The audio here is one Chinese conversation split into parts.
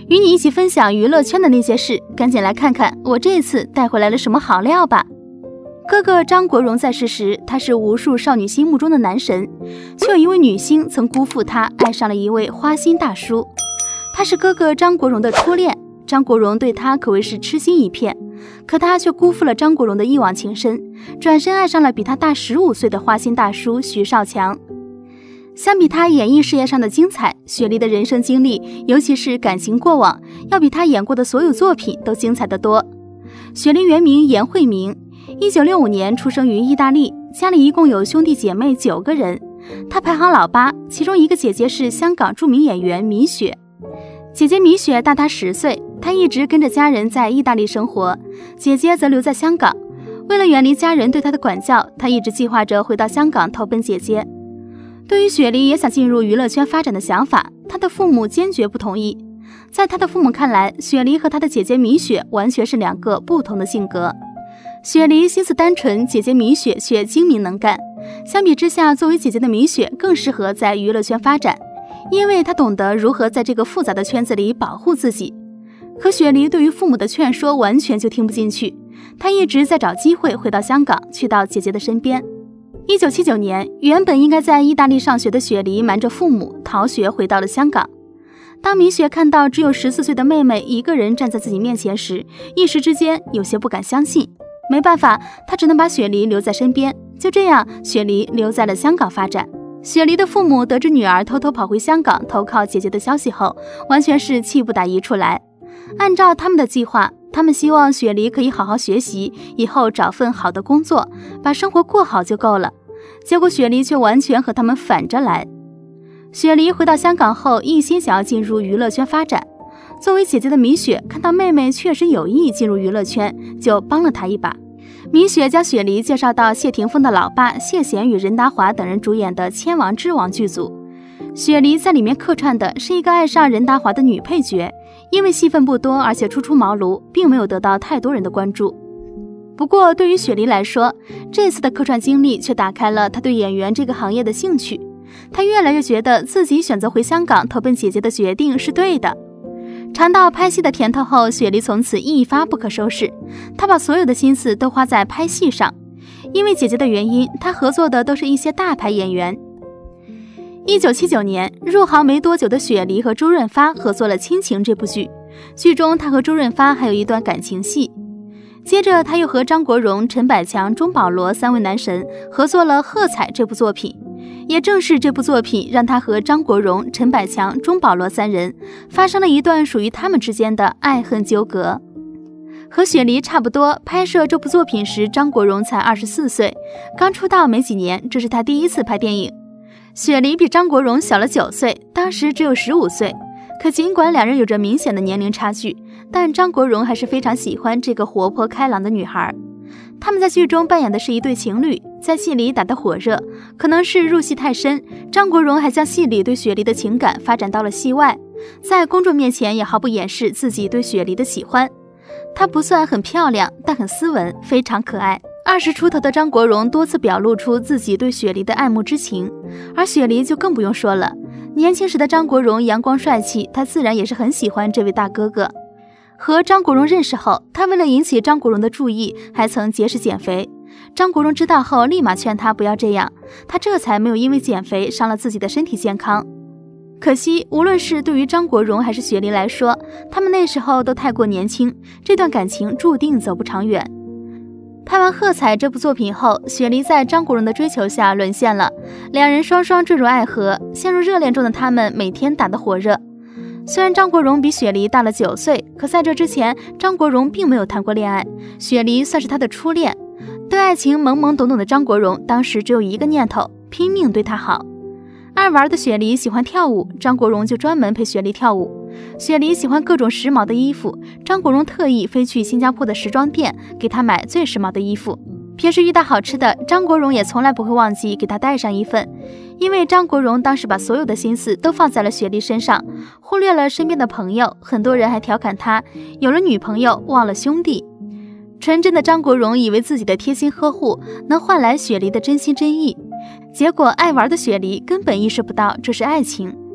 与你一起分享娱乐圈的那些事，赶紧来看看我这次带回来了什么好料吧。哥哥张国荣在世时，他是无数少女心目中的男神，却有一位女星曾辜负他，爱上了一位花心大叔。他是哥哥张国荣的初恋，张国荣对他可谓是痴心一片，可他却辜负了张国荣的一往情深，转身爱上了比他大15岁的花心大叔徐少强。相比他演艺事业上的精彩，雪梨的人生经历，尤其是感情过往，要比他演过的所有作品都精彩得多。雪梨原名严慧明，1965年出生于意大利，家里一共有兄弟姐妹9个人，她排行老8，其中一个姐姐是香港著名演员米雪。姐姐米雪大她10岁，她一直跟着家人在意大利生活，姐姐则留在香港。为了远离家人对她的管教，她一直计划着回到香港投奔姐姐。对于雪梨也想进入娱乐圈发展的想法，她的父母坚决不同意。在她的父母看来，雪梨和她的姐姐米雪完全是2个不同的性格。雪梨心思单纯，姐姐米雪却精明能干。相比之下，作为姐姐的米雪更适合在娱乐圈发展，因为她懂得如何在这个复杂的圈子里保护自己。可雪梨对于父母的劝说完全就听不进去，她一直在找机会回到香港，去到姐姐的身边。1979年，原本应该在意大利上学的雪梨瞒着父母逃学回到了香港。当米雪看到只有14岁的妹妹一个人站在自己面前时，一时之间有些不敢相信。没办法，她只能把雪梨留在身边。就这样，雪梨留在了香港发展。雪梨的父母得知女儿偷偷跑回香港投靠姐姐的消息后，完全是气不打一处来。按照他们的计划，他们希望雪梨可以好好学习，以后找份好的工作，把生活过好就够了。结果雪梨却完全和他们反着来。雪梨回到香港后，一心想要进入娱乐圈发展。作为姐姐的米雪看到妹妹确实有意进入娱乐圈，就帮了她一把。米雪将雪梨介绍到谢霆锋的老爸谢贤与任达华等人主演的《千王之王》剧组。雪梨在里面客串的是一个爱上任达华的女配角，因为戏份不多，而且初出茅庐，并没有得到太多人的关注。不过对于雪梨来说，这次的客串经历却打开了她对演员这个行业的兴趣。她越来越觉得自己选择回香港投奔姐姐的决定是对的。尝到拍戏的甜头后，雪梨从此一发不可收拾。她把所有的心思都花在拍戏上，因为姐姐的原因，她合作的都是一些大牌演员。1979年，入行没多久的雪梨和周润发合作了《亲情》这部剧，剧中她和周润发还有一段感情戏。接着，她又和张国荣、陈百强、钟保罗3位男神合作了《喝彩》这部作品。也正是这部作品，让她和张国荣、陈百强、钟保罗3人发生了一段属于他们之间的爱恨纠葛。和雪梨差不多，拍摄这部作品时，张国荣才24岁，刚出道没几年，这是他第一次拍电影。雪梨比张国荣小了9岁，当时只有15岁。可尽管2人有着明显的年龄差距，但张国荣还是非常喜欢这个活泼开朗的女孩。他们在剧中扮演的是一对情侣，在戏里打得火热，可能是入戏太深，张国荣还将戏里对雪梨的情感发展到了戏外，在公众面前也毫不掩饰自己对雪梨的喜欢。她不算很漂亮，但很斯文，非常可爱。20出头的张国荣多次表露出自己对雪梨的爱慕之情，而雪梨就更不用说了。年轻时的张国荣阳光帅气，他自然也是很喜欢这位大哥哥。和张国荣认识后，他为了引起张国荣的注意，还曾节食减肥。张国荣知道后，立马劝他不要这样，他这才没有因为减肥伤了自己的身体健康。可惜，无论是对于张国荣还是雪梨来说，他们那时候都太过年轻，这段感情注定走不长远。拍完《喝彩》这部作品后，雪梨在张国荣的追求下沦陷了，2人双双坠入爱河，陷入热恋中的他们每天打得火热。虽然张国荣比雪梨大了9岁，可在这之前，张国荣并没有谈过恋爱，雪梨算是他的初恋。对爱情懵懵懂懂的张国荣，当时只有一个念头，拼命对她好。爱玩的雪梨喜欢跳舞，张国荣就专门陪雪梨跳舞。雪梨喜欢各种时髦的衣服，张国荣特意飞去新加坡的时装店给她买最时髦的衣服。平时遇到好吃的，张国荣也从来不会忘记给她带上一份，因为张国荣当时把所有的心思都放在了雪梨身上，忽略了身边的朋友。很多人还调侃他有了女朋友忘了兄弟。纯真的张国荣以为自己的贴心呵护能换来雪梨的真心真意，结果爱玩的雪梨根本意识不到这是爱情。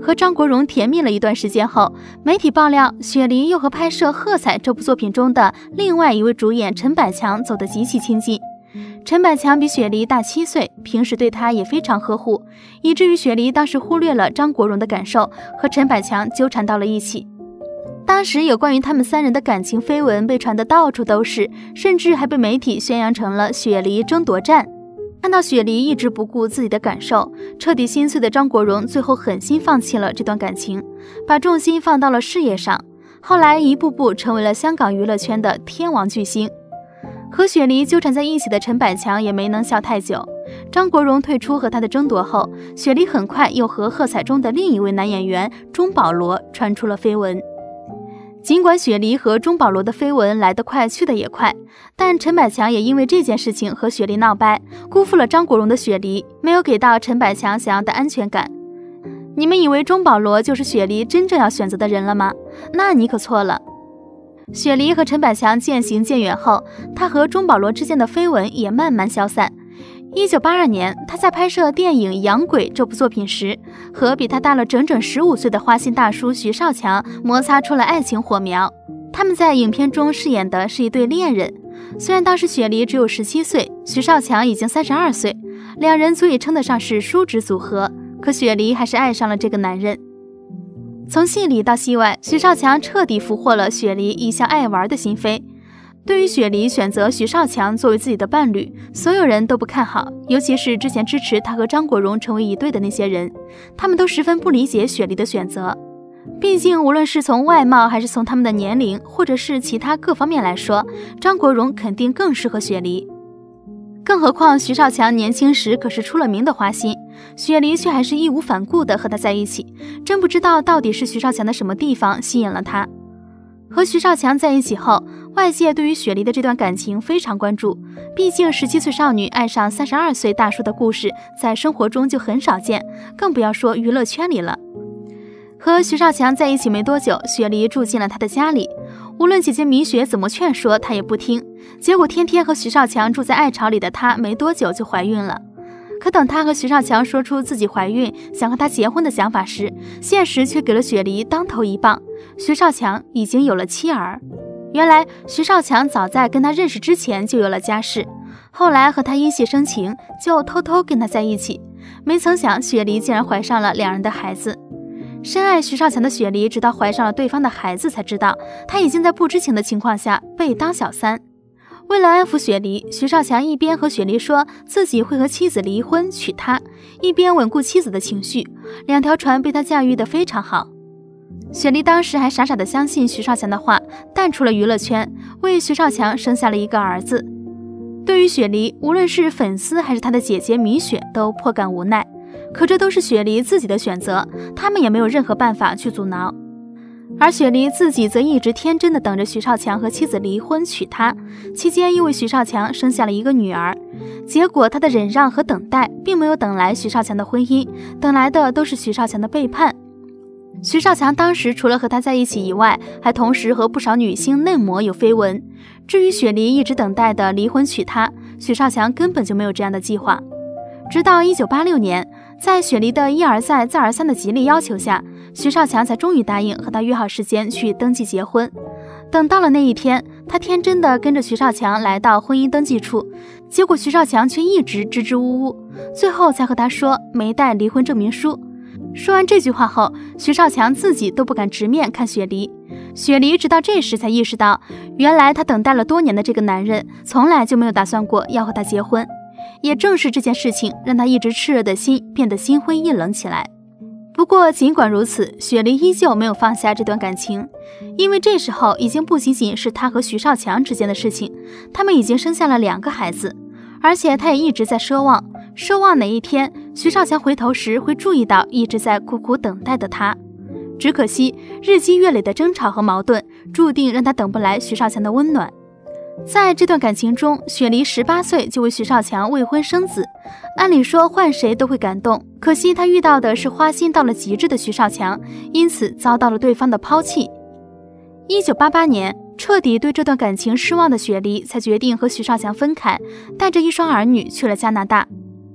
和张国荣甜蜜了一段时间后，媒体爆料雪梨又和拍摄《喝彩》这部作品中的另外一位主演陈百强走得极其亲近。陈百强比雪梨大7岁，平时对她也非常呵护，以至于雪梨当时忽略了张国荣的感受，和陈百强纠缠到了一起。当时有关于他们3人的感情绯闻被传得到处都是，甚至还被媒体宣扬成了雪梨争夺战。看到雪梨一直不顾自己的感受，彻底心碎的张国荣最后狠心放弃了这段感情，把重心放到了事业上，后来一步步成为了香港娱乐圈的天王巨星。和雪梨纠缠在一起的陈百强也没能笑太久，张国荣退出和他的争夺后，雪梨很快又和《喝彩》中的另一位男演员钟保罗传出了绯闻。尽管雪梨和钟保罗的绯闻来得快去得也快，但陈百强也因为这件事情和雪梨闹掰，辜负了张国荣的雪梨没有给到陈百强想要的安全感。你们以为钟保罗就是雪梨真正要选择的人了吗？那你可错了。雪梨和陈百强渐行渐远后，他和钟保罗之间的绯闻也慢慢消散。1982年，他在拍摄电影《洋鬼》这部作品时，和比他大了整整15岁的花心大叔徐少强摩擦出了爱情火苗。他们在影片中饰演的是一对恋人，虽然当时雪梨只有17岁，徐少强已经32岁，两人足以称得上是叔侄组合，可雪梨还是爱上了这个男人。从戏里到戏外，徐少强彻底俘获了雪梨一向爱玩的心扉。对于雪梨选择徐少强作为自己的伴侣，所有人都不看好，尤其是之前支持他和张国荣成为一对的那些人，他们都十分不理解雪梨的选择。毕竟无论是从外貌还是从他们的年龄或者是其他各方面来说，张国荣肯定更适合雪梨。更何况徐少强年轻时可是出了名的花心，雪梨却还是义无反顾地和他在一起，真不知道到底是徐少强的什么地方吸引了他。和徐少强在一起后，外界对于雪梨的这段感情非常关注，毕竟17岁少女爱上32岁大叔的故事在生活中就很少见，更不要说娱乐圈里了。和徐少强在一起没多久，雪梨住进了他的家里，无论姐姐米雪怎么劝说他也不听，结果天天和徐少强住在爱巢里的她没多久就怀孕了。可等她和徐少强说出自己怀孕想和他结婚的想法时，现实却给了雪梨当头一棒，徐少强已经有了妻儿。原来徐少强早在跟他认识之前就有了家室，后来和他因戏生情，就偷偷跟他在一起，没曾想雪梨竟然怀上了两人的孩子。深爱徐少强的雪梨直到怀上了对方的孩子才知道，他已经在不知情的情况下被当小三。为了安抚雪梨，徐少强一边和雪梨说自己会和妻子离婚娶她，一边稳固妻子的情绪，两条船被他驾驭得非常好。雪梨当时还傻傻地相信徐少强的话，淡出了娱乐圈，为徐少强生下了一个儿子。对于雪梨，无论是粉丝还是她的姐姐米雪都颇感无奈，可这都是雪梨自己的选择，他们也没有任何办法去阻挠。而雪梨自己则一直天真地等着徐少强和妻子离婚娶她，期间又为徐少强生下了一个女儿。结果他的忍让和等待并没有等来徐少强的婚姻，等来的都是徐少强的背叛。徐少强当时除了和他在一起以外，还同时和不少女星嫩模有绯闻。至于雪梨一直等待的离婚娶她，徐少强根本就没有这样的计划。直到1986年，在雪梨的一而再再而三的极力要求下，徐少强才终于答应和他约好时间去登记结婚。等到了那一天，他天真的跟着徐少强来到婚姻登记处，结果徐少强却一直支支吾吾，最后才和他说没带离婚证明书。说完这句话后，徐少强自己都不敢直面看雪梨。雪梨直到这时才意识到，原来他等待了多年的这个男人从来就没有打算过要和他结婚。也正是这件事情让他一直炽热的心变得心灰意冷起来。不过尽管如此，雪梨依旧没有放下这段感情，因为这时候已经不仅仅是他和徐少强之间的事情，他们已经生下了2个孩子，而且他也一直在奢望哪一天徐少强回头时会注意到一直在苦苦等待的他。只可惜日积月累的争吵和矛盾注定让他等不来徐少强的温暖。在这段感情中，雪梨18岁就为徐少强未婚生子，按理说换谁都会感动，可惜她遇到的是花心到了极致的徐少强，因此遭到了对方的抛弃。1988年，彻底对这段感情失望的雪梨才决定和徐少强分开，带着1双儿女去了加拿大。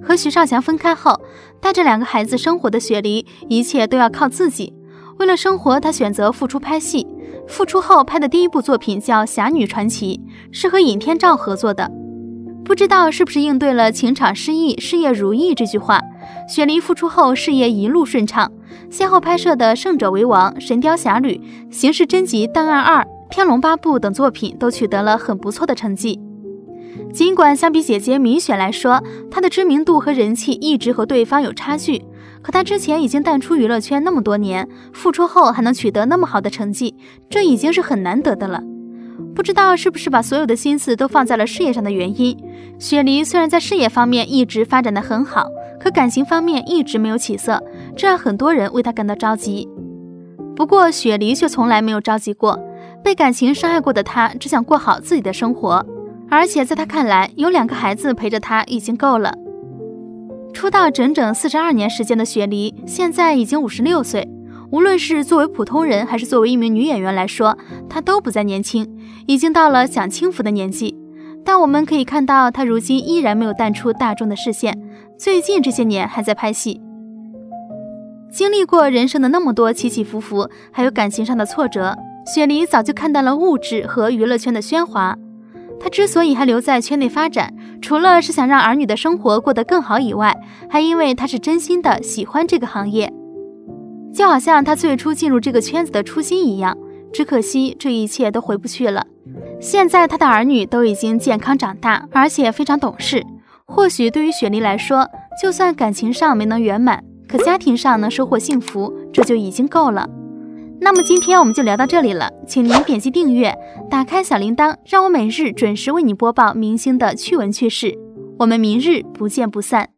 和徐少强分开后，带着2个孩子生活的雪梨，一切都要靠自己。为了生活，她选择复出拍戏。复出后拍的第1部作品叫《侠女传奇》，是和尹天照合作的。不知道是不是应对了情场失意，事业如意这句话，雪梨复出后事业一路顺畅，先后拍摄的《胜者为王》《神雕侠侣》《刑事侦缉档案2》《天龙八部》等作品都取得了很不错的成绩。尽管相比姐姐米雪来说，她的知名度和人气一直和对方有差距，可她之前已经淡出娱乐圈那么多年，复出后还能取得那么好的成绩，这已经是很难得的了。不知道是不是把所有的心思都放在了事业上的原因，雪梨虽然在事业方面一直发展得很好，可感情方面一直没有起色，这让很多人为她感到着急。不过雪梨却从来没有着急过，被感情伤害过的她只想过好自己的生活，而且在她看来，有2个孩子陪着她已经够了。出道整整42年时间的雪梨，现在已经56岁。无论是作为普通人，还是作为一名女演员来说，她都不再年轻，已经到了享清福的年纪。但我们可以看到，她如今依然没有淡出大众的视线，最近这些年还在拍戏。经历过人生的那么多起起伏伏，还有感情上的挫折，雪梨早就看到了物质和娱乐圈的喧哗。她之所以还留在圈内发展，除了是想让儿女的生活过得更好以外，还因为她是真心的喜欢这个行业。就好像她最初进入这个圈子的初心一样，只可惜这一切都回不去了。现在她的儿女都已经健康长大，而且非常懂事。或许对于雪梨来说，就算感情上没能圆满，可家庭上能收获幸福，这就已经够了。那么今天我们就聊到这里了，请您点击订阅，打开小铃铛，让我每日准时为你播报明星的趣闻趣事。我们明日不见不散。